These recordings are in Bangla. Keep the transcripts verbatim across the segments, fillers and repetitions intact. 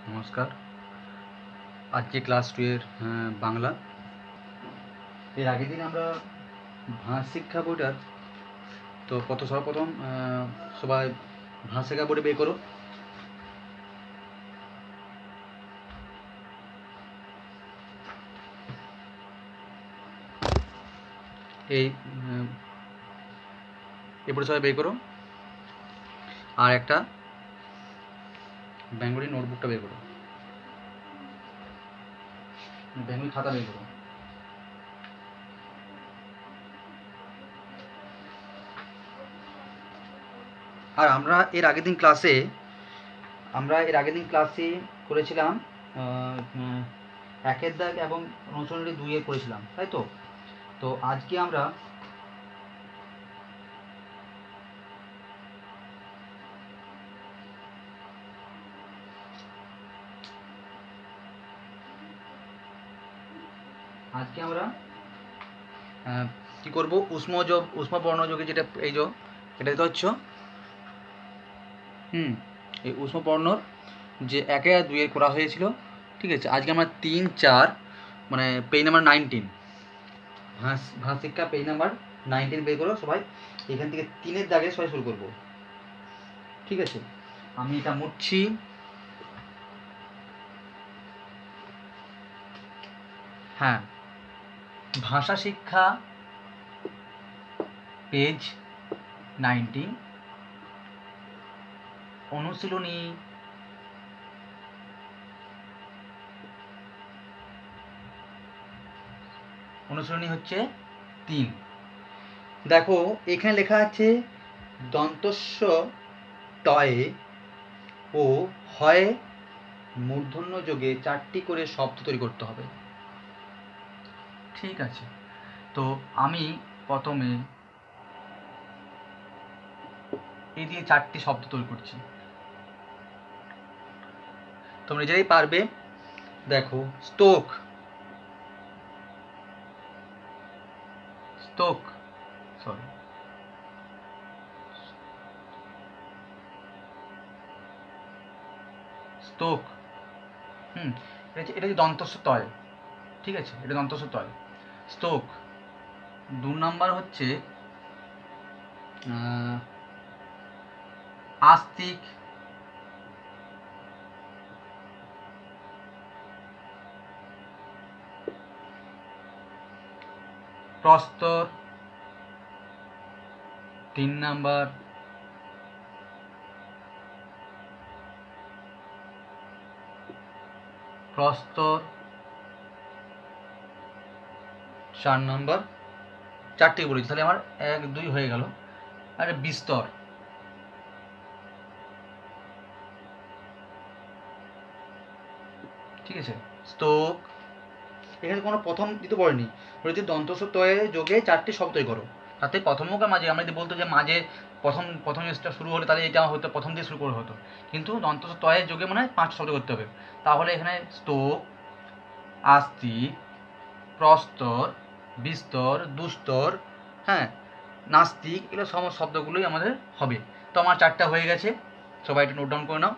নমস্কার। আজকে ক্লাস টু এর বাংলা। এর আগের দিন আমরা ভাষা শিক্ষা বইটার তো কত সর্বপ্রথম সবাই ভাষা শিক্ষা বইটা বের করো। এই এরপরে সবাই বের করো, আর একটা বেঙ্গলি নোটবুকটা বের করো, বেঙ্গলি খাতা বের করো। আর আমরা এর আগের দিন ক্লাসে আমরা এর আগের দিন ক্লাসে করেছিলাম একের দাগ এবং অনুশীলনী দুইয়ে করেছিলাম, তাই তো। তো আজকে আমরা আজকে আমরা কি করব, উষ্মযোগ উষ্ম বর্ণযোগে যেটা এই যে এটা দেখতে হচ্ছে হুম এই উষ্ম বর্ণর যে একে আর দুইয়ের করা হয়েছিল, ঠিক আছে। আজকে আমরা তিন চার মানে পেজ নাম্বার নাইনটিন, ভাষ ভাষা শিক্ষা পেজ নাম্বার নাইনটিন বের করো সবাই। এখান থেকে তিনের দাগে সবাই শুরু করব, ঠিক আছে। আমি এটা মুছছি। হ্যাঁ, ভাষা শিক্ষা পেজ নাইনটিন, অনুশীলনী অনুশীলনী হচ্ছে তিন। দেখো এখানে লেখা আছে দন্তস্ব টয়ে ও হয়ে মূর্ধন্য যোগে চারটি করে শব্দ তৈরি করতে হবে, ঠিক আছে। তো আমি প্রথমে এই দিয়ে চারটি শব্দ তৈরি করছি, তোমরা নিজেরাই পারবে। দেখো স্টোক, স্টোক সরি স্টোক হুম এটা এটা হচ্ছে দন্তস্ব তয়, ঠিক আছে। এটা দন্তস্ব তয়, স্টোক। দু নাম্বার হচ্ছে আস্তিক, প্রস্তর। তিন নাম্বার প্রস্তর। চার নাম্বার চারটি বলেছি, তাহলে আমার এক দুই হয়ে গেল। আর বিস্তর, ঠিক আছে। স্তোক, এখানে কোনো প্রথম দিতে পড়েনি, বলেছি দন্তস্ব তয়ে যোগে চারটি শব্দ তৈরি করো। তাতে প্রথম হোক আর মাঝে, আমরা যদি বলতো যে মাঝে প্রথম প্রথম জিনিসটা শুরু হলে তাহলে এটা হতো প্রথম দিয়ে শুরু করে হতো, কিন্তু দন্তস্ব তয়ে যোগে মানে পাঁচ শব্দ করতে হবে। তাহলে এখানে স্তোক, আস্তিক, প্রস্তর, বিস্তর, দুস্তর, হ্যাঁ, নাস্তিক, এগুলো সমস্ত শব্দগুলোই আমাদের হবে। তো আমার চারটা হয়ে গেছে, সবাই একটু নোট ডাউন করে নাও।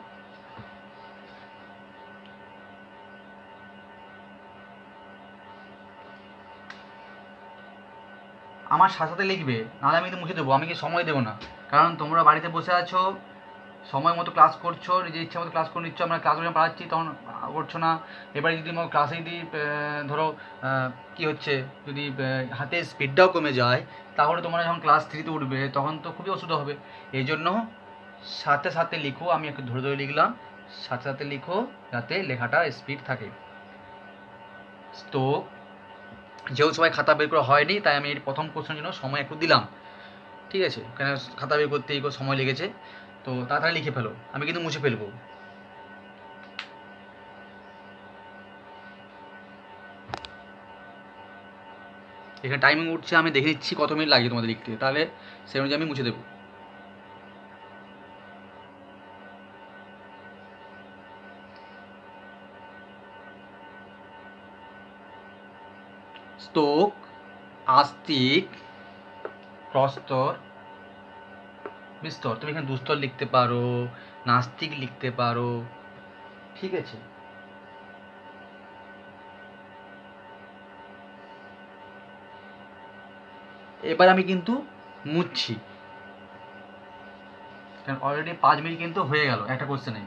আমার সাথে সাথে লিখবে, নাহলে আমি কিন্তু মুছে দেবো, আমি কি সময় দেবো না। কারণ তোমরা বাড়িতে বসে আছো, সময় মতো ক্লাস করছো, নিজের ইচ্ছা মতো ক্লাস করে নিচ্ছ। আমরা ক্লাস যখন পড়াচ্ছি তখন করছো না। এবারে যদি আমার ক্লাসে যদি ধরো কি হচ্ছে, যদি হাতে স্পিডটাও কমে যায়, তাহলে তোমরা যখন ক্লাস থ্রিতে উঠবে তখন তো খুবই অসুবিধা হবে। এই জন্য সাথে সাথে লিখো, আমি একটু ধরে ধরে লিখলাম, সাথে সাথে লিখো যাতে লেখাটা স্পিড থাকে। তো যেহেতু সবাই খাতা বের করা হয়নি, তাই আমি এই প্রথম কোশ্চেনের জন্য সময় একটু দিলাম, ঠিক আছে। কেন খাতা বের করতে এই সময় লেগেছে, তো তাড়াতাড়ি লিখে ফেলো, আমি কিন্তু মুছে ফেলবো। এখানে টাইমিং উঠছে, আমি দেখে নিচ্ছি কত মিনিট লাগে তোমাদের লিখতে, তাহলে সেই অনুযায়ী আমি মুছে দেবো। স্তোক, আস্তিক, প্রস্তর, বিস্তর। তুমি এখানে দুস্তর লিখতে পারো, নাস্তিক লিখতে পারো, ঠিক আছে, এবার আমি কিন্তু মুছছি, কারণ অলরেডি পাঁচ মিনিট কিন্তু হয়ে গেল একটা কোশ্চেনে।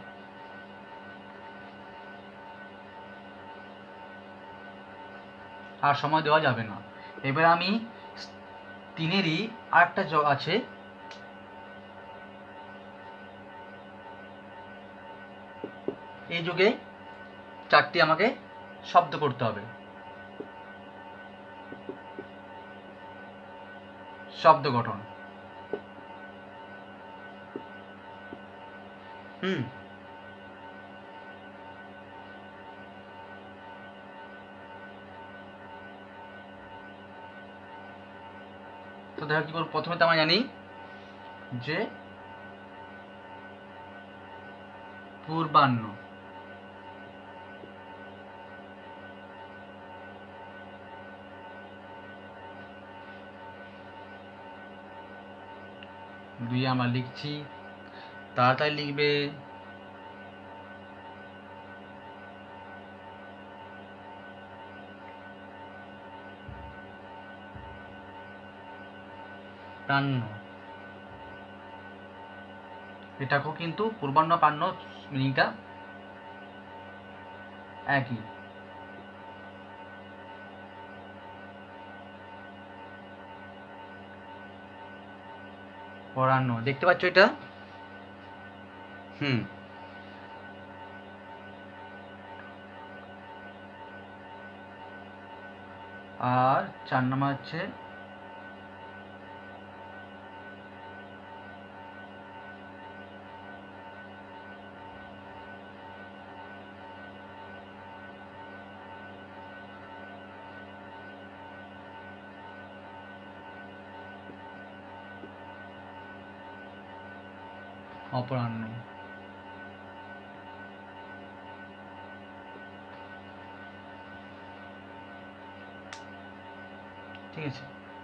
আর সময় দেওয়া যাবে না। এবার আমি তিনেরই আরেকটা যোগ আছে, এই যুগে চারটি আমাকে শব্দ করতে হবে। শব্দ গঠন, হুম তো দেখো কি করব, প্রথমে তো আমরা জানি যে পূর্বাহ্ন, দুই আমরা লিখছি, তাড়াতাড়ি লিখবে। প্রাণ্য, এটাকেও কিন্তু পূর্বাহ্ন প্রাণ্য মিনিংটা একই। পরাহ্ন, দেখতে পাচ্ছ এটা, হুম আর চার নম্বর হচ্ছে অপরাহ্ন। ঠিক আছে,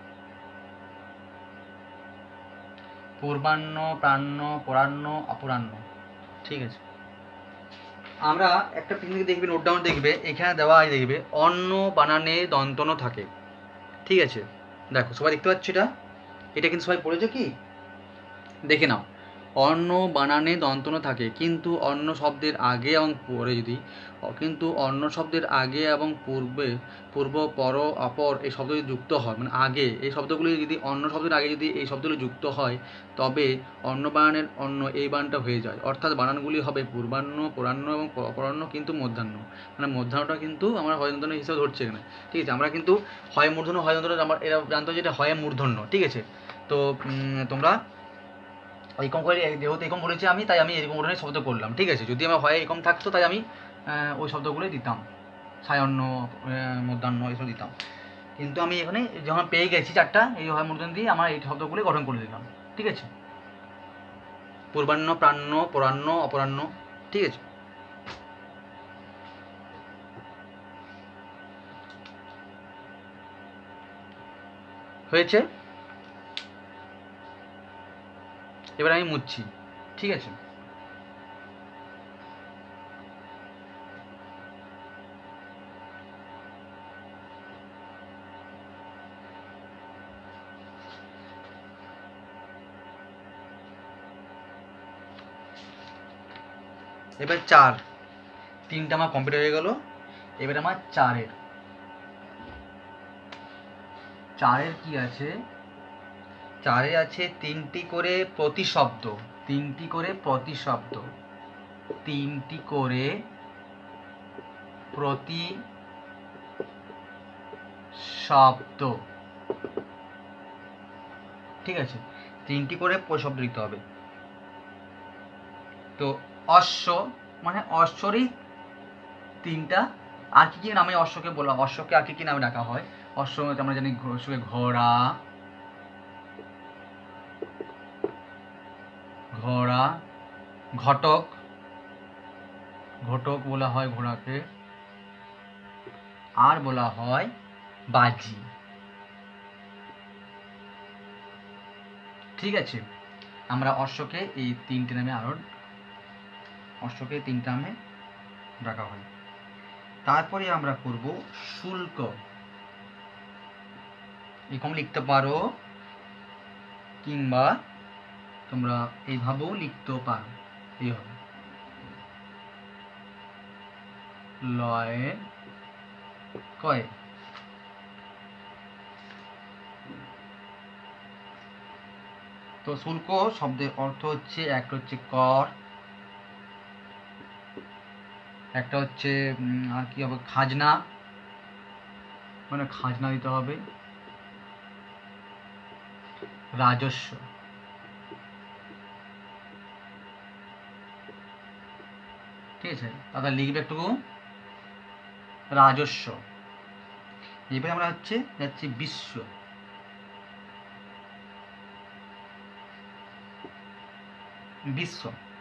পূর্বাহ্ন, প্রাহ্ন, পরাহ্ন, অপরাহ্ন। ঠিক আছে, আমরা একটা পিকনিক দেখবে, নোট ডাউন দেখবে, এখানে দেওয়া আছে দেখবে অন্য বানানে দন্তন থাকে। ঠিক আছে, দেখো সবাই দেখতে পাচ্ছ এটা, এটা কিন্তু সবাই পড়েছো কি, দেখে নাও। অন্য বানানে দন্তন থাকে, কিন্তু অন্য শব্দের আগে এবং পরে যদি কিন্তু অন্য শব্দের আগে এবং পূর্বে, পূর্ব, পর, অপর এই শব্দগুলি যুক্ত হয়, মানে আগে এই শব্দগুলি যদি অন্য শব্দের আগে যদি এই শব্দগুলি যুক্ত হয়, তবে অন্য বানানের অন্য এই বানানটা হয়ে যায়। অর্থাৎ বানানগুলি হবে পূর্বাহ্ন, পরাহ্ন এবং অপরাহ্ন, কিন্তু মধ্যাহ্ন, মানে মধ্যাহ্নটা কিন্তু আমরা হয় দন্তন্য হিসেবে ধরছি এখানে। ঠিক আছে, আমরা কিন্তু হয় মূর্ধন্য হয় দন্তন্য, আমরা এরা জানতে যে এটা হয় মূর্ধন্য। ঠিক আছে, তো তোমরা এরকম করে, যেহেতু এরকম বলেছি আমি, তাই আমি এরকম ধরনের শব্দ করলাম। ঠিক আছে, যদি আমার হয় এরকম থাকতো তাই আমি ওই শব্দগুলোই দিতাম, সায়ান্ন, মধ্যাহ্ন এসব দিতাম। কিন্তু আমি এখানে যখন পেয়ে গেছি চারটা, এই হয় মূর্ধন্য দিয়ে আমার এই শব্দগুলো গঠন করে দিলাম। ঠিক আছে, পূর্বাহ্ন, প্রাহ্ন, পরাহ্ন, অপরাহ্ন। ঠিক আছে, হয়েছে। এবার আমি মুছছি। ঠিক আছে, এবার চার, তিনটা আমার কমপ্লিট হয়ে গেল। এবার আমার চারের চারের কি আছে, চারে আছে তিনটি করে প্রতিশব্দ, তিনটি করে প্রতিশব্দ, তিনটি করে প্রতি শব্দ। ঠিক আছে, তিনটি করে প্রতিশব্দ দিতে হবে। তো অশ্ব, মানে অশ্বরই তিনটা। আর কি কি নামে অশ্বকে বলা, অশ্বকে আর কি কি নামে ডাকা হয়? অশ্ব আমরা জানি অশ্বকে ঘোড়া, ঘোড়া, ঘটক, ঘটক বলা হয় ঘোড়াকে, আর বলা হয় বাজি। ঠিক আছে, আমরা অশ্বকে এই তিনটে নামে আরো, অশ্বকে তিনটে নামে ডাকা হয়। তারপরে আমরা করব শুল্ক। এরকম লিখতে পারো, কিংবা তোমরা এইভাবেও লিখতেও পারো। এইভাবে লয় কয়। তো শুল্ক শব্দের অর্থ হচ্ছে, একটা হচ্ছে কর, একটা হচ্ছে আর কি হবে খাজনা, মানে খাজনা দিতে হবে, রাজস্ব। ঠিক আছে, তাহলে লিখবে একটু রাজস্ব। এবারে আমরা হচ্ছে যাচ্ছি বিশ্ব। বিশ্ব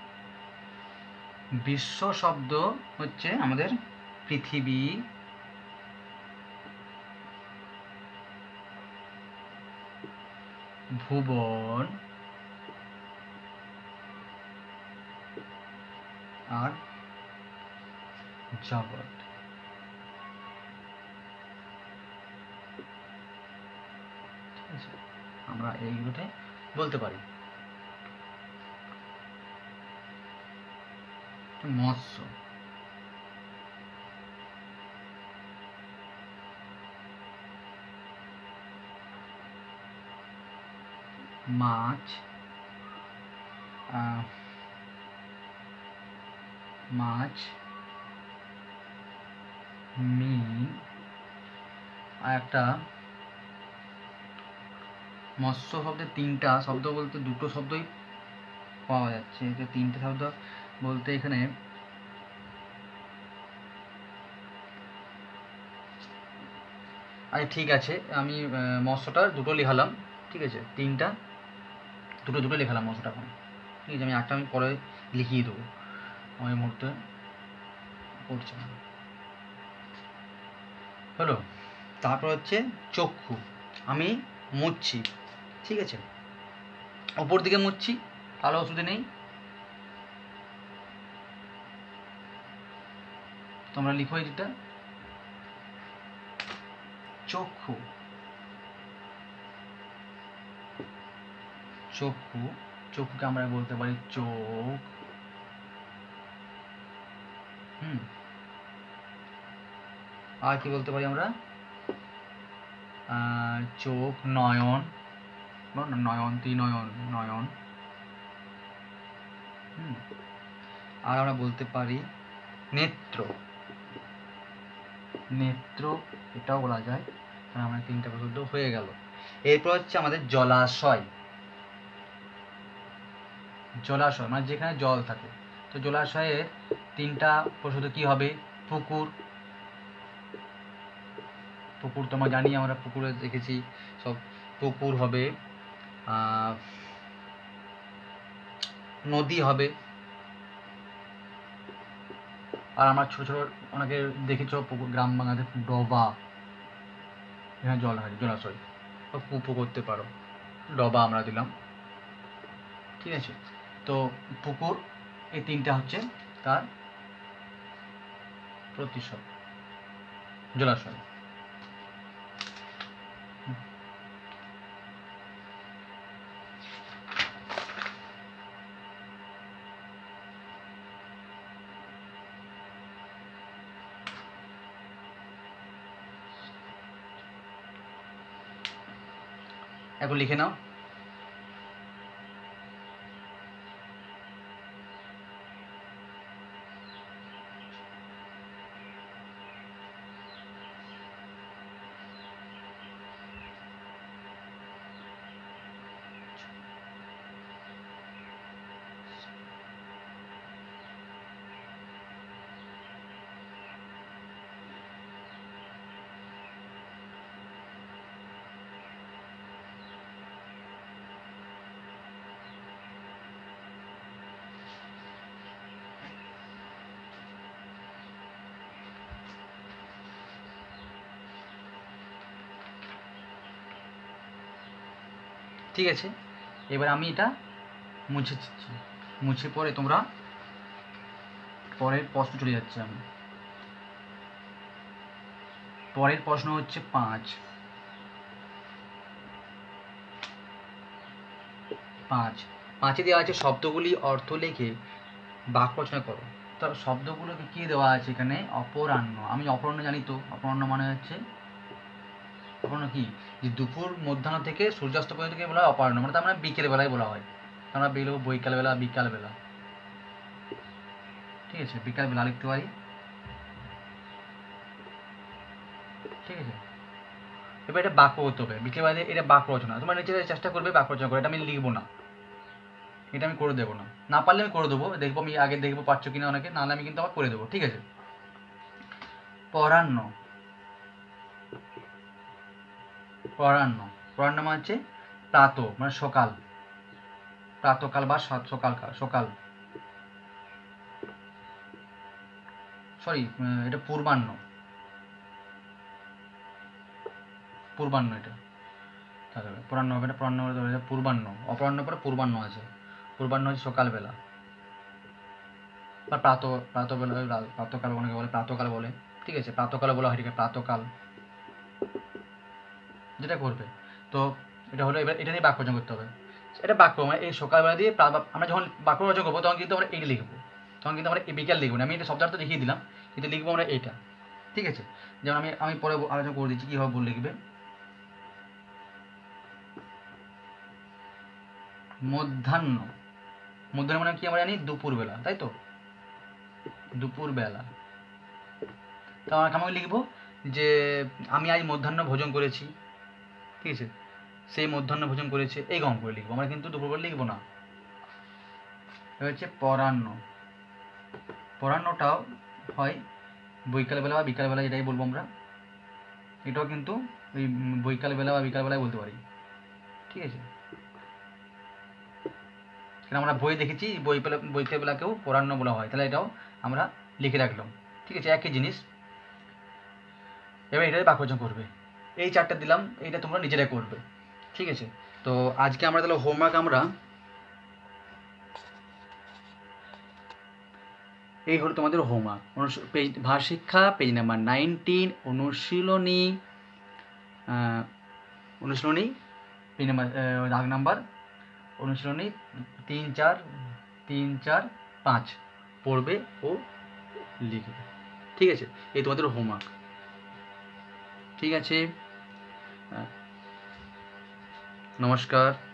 বিশ্ব শব্দ হচ্ছে আমাদের পৃথিবী, ভুবন আর জগৎ। আমরা এইগুলোতে বলতে পারি। মৎস্য, মাছ, মাছ, মিন, আর একটা মৎস্য শব্দের তিনটা শব্দ বলতে দুটো শব্দই পাওয়া যাচ্ছে। এটা তিনটে শব্দ বলতে এখানে আচ্ছা ঠিক আছে, আমি মৎস্যটা দুটো লিখালাম। ঠিক আছে, তিনটা দুটো দুটো লিখালাম মৎস্যটা এখন। ঠিক আছে, আমি একটা আমি পরে লিখিয়ে দেবো, আমার এই মুহূর্তে পড়ছে না। হলো, তারপর হচ্ছে চক্ষু। আমি মুছছি, ঠিক আছে, ওপর দিকে মুছছি, তাহলে অসুবিধা নেই। তোমরা লিখো এটা চক্ষু। চক্ষু চক্ষুকে আমরা বলতে পারি চোখ। হুম আর কি বলতে পারি আমরা, চোখ, নয়ন, নয়ন ত্রিনয়ন নয়ন। হুম আর আমরা বলতে পারি নেত্র। নেত্র এটাও বলা যায়। আমরা তিনটা পর্যন্ত হয়ে গেল। এরপর হচ্ছে আমাদের জলাশয়। জলাশয় মানে যেখানে জল থাকে। তো জলাশয়ের তিনটা পশুতে কি হবে, পুকুর। পুকুর তোমরা জানি, আমরা পুকুরে দেখেছি সব। পুকুর হবে, নদী হবে, আর আমরা ছোট ছোট অনেকে দেখেছ পুকুর গ্রাম বাংলাতে ডবা, এখানে জল হয়, জলাশয় বা কুপো করতে পারো, ডবা আমরা দিলাম। ঠিক আছে, তো পুকুর এই তিনটা হচ্ছে তার প্রতিশত জলাশয়। এখন লিখে নাও। ঠিক আছে, এবার আমি এটা মুছে দিচ্ছি। মুছে পরে তোমরা পরের প্রশ্ন চলে যাচ্ছে আমি। পরের প্রশ্ন হচ্ছে পাঁচ। পাঁচ পাঁচে দেওয়া আছে শব্দগুলি অর্থ লিখে বাক্য রচনা করো। তো শব্দগুলোকে কি দেওয়া আছে এখানে? অপরাহ্ন। আমি অপরাহ্ন জানি তো, অপরাহ্ন মানে হচ্ছে অপরাহ্ন কি, যে দুপুর মধ্যাহ্ন থেকে সূর্যাস্ত পর্যন্ত বলা হয় অপরাহ্ন, মানে তার মানে বিকেল বেলায় বলা হয়। আমরা বেরো বৈকালবেলা, বিকালবেলা, ঠিক আছে, বিকালবেলা লিখতে পারি, ঠিক আছে। এবার এটা বাক্য করতে হবে, বিকেলবেলা এটা বাক্য রচনা। তোমরা নিজেরা চেষ্টা করবে বাক্য রচনা করে, এটা আমি লিখবো না, এটা আমি করে দেবো না, না পারলে আমি করে দেবো, দেখবো আমি আগে দেখবো পারছো কিনা অনেকে, নাহলে আমি কিন্তু আবার করে দেবো, ঠিক আছে। পরাহ্ন, পরাহ্ন, পরাহ্ন মানে হচ্ছে প্রাত, মানে সকাল, প্রাতকাল বা সকাল, সকাল, সরি এটা পূর্বাহ্ন, পূর্বাহ্ন এটা তাহলে পরাহ্ন হবে, এটা পরাহ্ন হবে, পূর্বাহ্ন, অপরাহ্ন পরে পূর্বাহ্ন আছে, পূর্বাহ্ন হচ্ছে সকালবেলা বা প্রাত, প্রাতবেলা, প্রাতকাল অনেকে বলে, প্রাতকাল বলে, ঠিক আছে, প্রাতকালে বলা হয়, ঠিক আছে, প্রাতকাল যেটা করবে। তো এটা হলো, এবার এটা নিয়ে বাক্য রচনা করতে হবে। এটা বাক্য মানে এই সকালবেলা দিয়ে আমরা যখন বাক্য রচনা করবো তখন কিন্তু আমরা এইটা লিখবো, তখন কিন্তু আমরা এই বিকাল লিখবো না, আমি এটা শব্দার্থ দেখিয়ে দিলাম, কিন্তু লিখবো আমরা এইটা, ঠিক আছে। যেমন আমি আমি পরে আলোচনা করে দিচ্ছি কীভাবে ভুল লিখবে। মধ্যাহ্ন, মধ্যাহ্ন মানে কি আমরা জানি দুপুরবেলা, তাই তো, দুপুরবেলা। তো আমরা কেমন লিখবো, যে আমি আজ মধ্যাহ্ন ভোজন করেছি, ঠিক আছে, সেই মধ্যাহ্ন ভোজন করেছে, এই গম করে লিখবো আমরা, কিন্তু দুপুরবেলা লিখবো না। এবার হচ্ছে পরাহ্ন, পরাহ্নটাও হয় বৈকালবেলা বা বিকালবেলা, যেটাই বলবো আমরা, এটাও কিন্তু ওই বৈকালবেলা বা বিকালবেলায় বলতে পারি, ঠিক আছে। কারণ আমরা বই দেখেছি বই বৈকালবেলাকেও পরাহ্ন বলা হয়, তাহলে এটাও আমরা লিখে রাখলাম, ঠিক আছে, একই জিনিস। এবার এটাই বাক্য রচনা করবে, এই চারটা দিলাম, এইটা তোমরা নিজেরাই করবে, ঠিক আছে। তো আজকে আমরা তাহলে হোমওয়ার্ক, আমরা এই হলো তোমাদের হোমওয়ার্ক, পেজ ভাষিক্ষা পেজ নাম্বার নাইনটিন, অনুশীলনী, অনুশীলনী পেজ নাম্বার দাগ নাম্বার অনুশীলনী তিন চার তিন চার পাঁচ পড়বে ও লিখবে, ঠিক আছে। এই তোমাদের হোমওয়ার্ক, ঠিক আছে। নমস্কার।